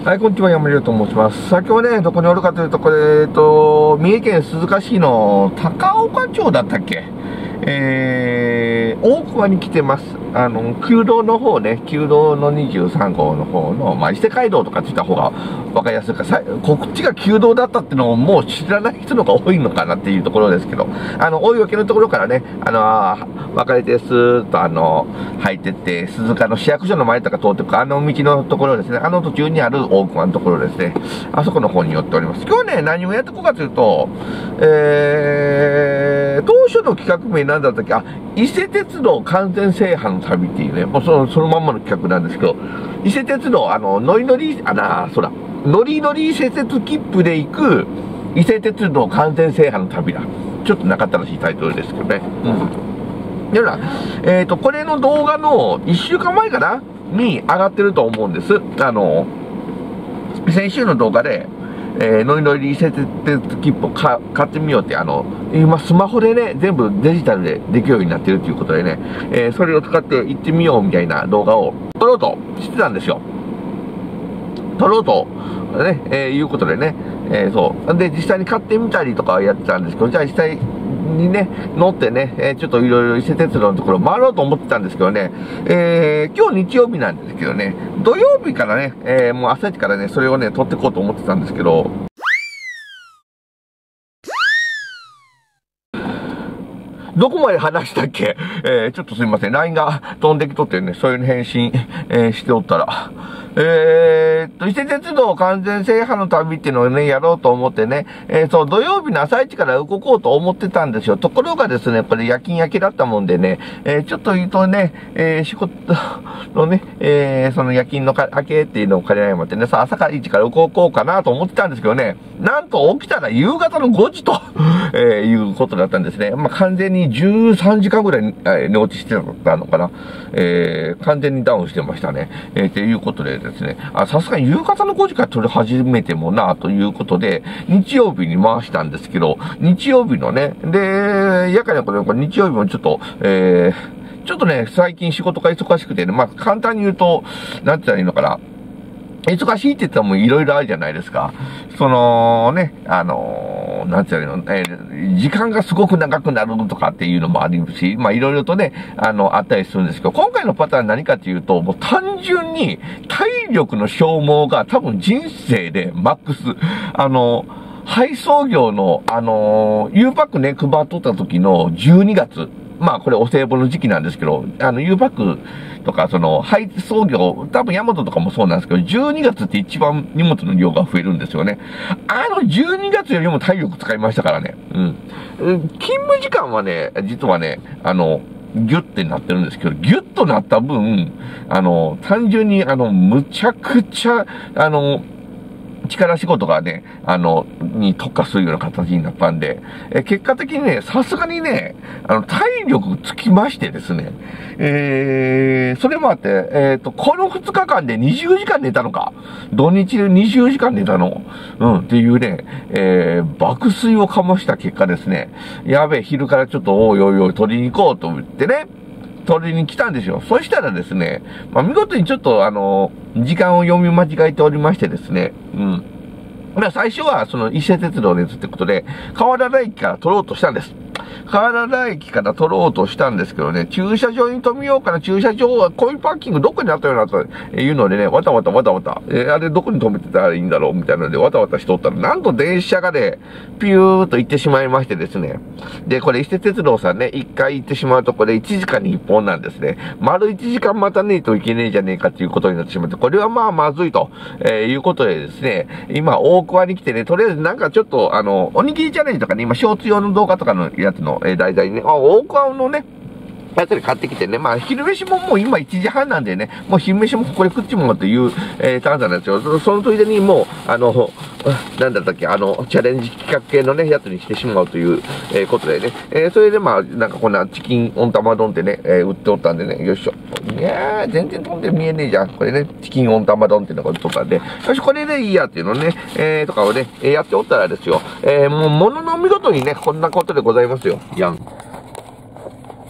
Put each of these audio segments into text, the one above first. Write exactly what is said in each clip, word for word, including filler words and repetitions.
はい、こんにちは、山里と申します。先ほどね、どこにおるかというと、これ、えっと、三重県鈴鹿市の高岡町だったっけえー、大桑に来てます。あの、旧道の方ね、旧道のにじゅうさん号の方の、まあ、伊勢街道とかって言った方がわかりやすいか、さこっちが旧道だったっていうのをもう知らない人の方が多いのかなっていうところですけど、あの、大井脇のところからね、あの、分かれてスーッとあの、入ってって、鈴鹿の市役所の前とか通ってくあの道のところですね、あの途中にある大桑のところですね、あそこの方に寄っております。今日ね、何をやってこうかというと、えー、当初の企画名なんだったっけ、あ、伊勢鉄道完全制覇の旅っていうね、もうその、そのまんまの企画なんですけど、伊勢鉄道、あの、乗り乗り、あな、そら、乗り乗り伊勢鉄切符で行く、伊勢鉄道完全制覇の旅だ。ちょっと中ったらしいタイトルですけどね。うん。では、えっと、これの動画のいっしゅうかんまえかなに上がってると思うんです。あの、先週の動画で、えー、乗り乗り伊勢鉄切符を買ってみようって、あの、今スマホでね、全部デジタルでできるようになってるということでね、えー、それを使って行ってみようみたいな動画を撮ろうとしてたんですよ。撮ろうと、ね、えー、いうことでね、えー、そう。で、実際に買ってみたりとかやってたんですけど、じゃあ実際にね、乗ってね、えー、ちょっといろいろ伊勢鉄道のところ回ろうと思ってたんですけどね、えー、今日日曜日なんですけどね、土曜日からね、えー、もう朝一からね、それをね、撮っていこうと思ってたんですけど、どこまで話したっけえー、ちょっとすいません。ライン が飛んできとってね、そういう返信、えー、しておったら。えーっと、伊勢鉄道完全制覇の旅っていうのをね、やろうと思ってね、えー、そう、土曜日の朝一から動こうと思ってたんですよ。ところがですね、これ夜勤明けだったもんでね、えー、ちょっと言うとね、えー、仕事のね、えー、その夜勤の明けっていうのを兼ね合いまってね、さ、朝から一から動こうかなと思ってたんですけどね、なんと起きたら夕方のごじと、えー、いうことだったんですね。まあ、完全にじゅうさんじかんぐらい、えー、寝落ちしてたのかな。えー、完全にダウンしてましたね。えー、ということでですね、あ、さすがに夕方のごじから撮り始めてもな、ということで、日曜日に回したんですけど、日曜日のね、で、夜間のことで、日曜日もちょっと、えー、ちょっとね、最近仕事が忙しくてね、まあ、簡単に言うと、なんて言ったらいいのかな。忙しいって言ったらもういろいろあるじゃないですか。そのね、あのー、なんていうの、えー、時間がすごく長くなるとかっていうのもあるし、まあいろいろとね、あの、あったりするんですけど、今回のパターン何かっていうと、もう単純に体力の消耗が多分人生でマックス、あの、配送業の、あのー、U パックね、配っとった時のじゅうにがつ、まあこれお歳暮の時期なんですけど、あの U パックとかその配送業、多分ヤマトとかもそうなんですけど、じゅうにがつって一番荷物の量が増えるんですよね。あのじゅうにがつよりも体力使いましたからね。うん。勤務時間はね、実はね、あの、ギュッてなってるんですけど、ギュッとなった分、あの、単純にあの、むちゃくちゃ、あの、力仕事がね、あの、に特化するような形になったんで、え結果的にね、さすがにね、あの、体力つきましてですね、えー、それもあって、えっと、このふつかかんでにじゅうじかん寝たのか、土日でにじゅうじかん寝たの、うん、っていうね、えー、爆睡をかました結果ですね、やべえ、昼からちょっとおいおいおい取りに行こうと言ってね、取りに来たんですよ。そしたらですね、まあ、見事にちょっとあの、時間を読み間違えておりましてですね、うん。まあ、最初はその伊勢鉄道ですってことで、河原田駅から取ろうとしたんです。河原田駅から取ろうとしたんですけどね、駐車場に止めようかな、駐車場は、こういうパーキングどこにあったよな、というのでね、わたわたわたわた、えー、あれどこに止めてたらいいんだろう、みたいなので、わたわたしとったら、なんと電車がね、ピューっと行ってしまいましてですね。で、これ伊勢鉄道さんね、一回行ってしまうと、これいちじかんにいっぽんなんですね。丸いちじかん待たねえといけねえじゃねえかっていうことになってしまって、これはまあまずいと、えー、いうことでですね、今、大桑に来てね、とりあえずなんかちょっと、あの、おにぎりチャレンジとかね、今、ショーツ用の動画とかのやつの、えー、題材にね、あ、大桑のね、やつで買ってきてね、まあ、昼飯ももう今いちじはんなんでね、もう昼飯もここで食っちまおうという、えー、ターンなんですよ。そ, そのついでにもう、あの、なんだったっけ、あの、チャレンジ企画系のね、やつにしてしまうという、えー、ことでね、えー、それでまあ、なんかこんなチキン温玉丼ってね、えー、売っておったんでね、よいしょ。いやー、全然飛んで見えねえじゃん。これね、チキン温玉丼っていうのが売っとったんで、よし、これでいいやっていうのね、えー、とかをね、やっておったらですよ、えー、もう、ものの見事にね、こんなことでございますよ。やん。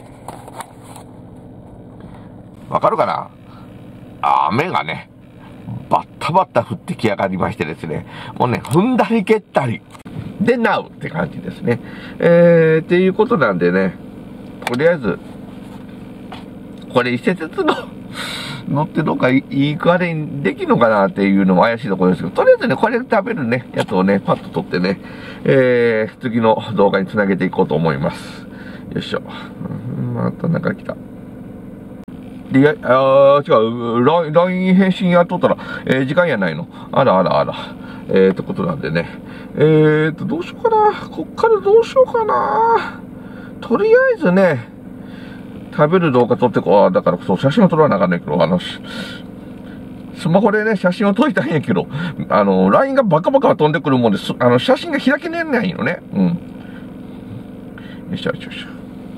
わかるかな？雨がね、 バッタバッタ降ってきやがりましてですね、もうね、踏んだり蹴ったり、で、なうって感じですね。えー、っていうことなんでね、とりあえず、これ伊勢鉄道乗ってどっかいいかれにできるのかなっていうのも怪しいところですけど、とりあえずね、これ食べるね、やつをね、パッと撮ってね、えー、次の動画につなげていこうと思います。よいしょ。またなんか来た。で、や、あー、違う、ライン、ライン返信やっとったら、えー、時間やないの。あらあらあら。えー、ってことなんでね。えーと、どうしようかな。こっからどうしようかな。とりあえずね、食べる動画撮ってこう。だから、そう、写真を撮らなあかんねんけど、あの、スマホでね、写真を撮りたいんやけど、あの、ライン がバカバカ飛んでくるもんです、あの、写真が開けねえないのね。うん。よいしょよいしょよいしょ。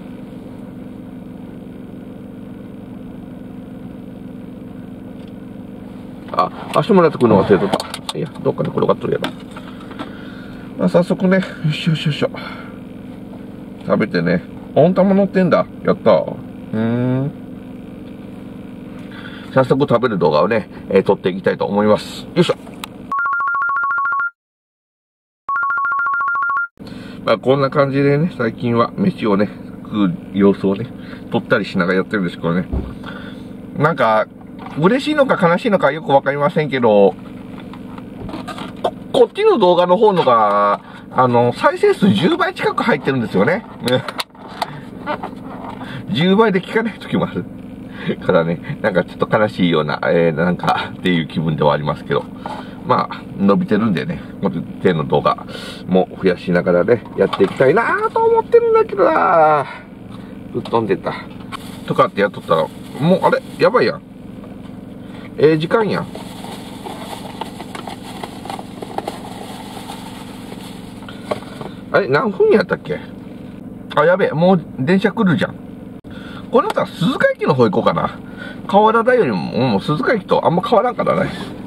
あ、足もらってくるの忘れとった。いや、どっかで転がっとるやろ。まあ、早速ね、よしよしよしょ。食べてね。温玉乗ってんだ。やったー。うーん。早速食べる動画をね、えー、撮っていきたいと思います。よいしょ。まあ、こんな感じでね、最近は飯をね、食う様子をね、撮ったりしながらやってるんですけどね。なんか、嬉しいのか悲しいのかよくわかりませんけど、こ、こっちの動画の方のが、あの、再生数じゅうばい近く入ってるんですよね。じゅうばいで聞かない時もある。からね、なんかちょっと悲しいような、えー、なんかっていう気分ではありますけど。まあ、伸びてるんでね、もう手の動画も増やしながらね、やっていきたいなぁと思ってるんだけどなぁ。ぶっ飛んでた。とかってやっとったら、もう、あれやばいやん。ええ時間やん。あれ何分やったっけ。あ、やべえ、もう電車来るじゃん。これだったら鈴鹿駅の方行こうかな。河原田よりも、もう鈴鹿駅とあんま変わらんからね。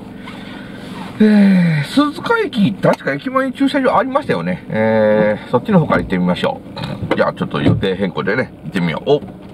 えー、鈴鹿駅、確か駅前に駐車場ありましたよね。えー、そっちの方から行ってみましょう。じゃあちょっと予定変更でね、行ってみよう。お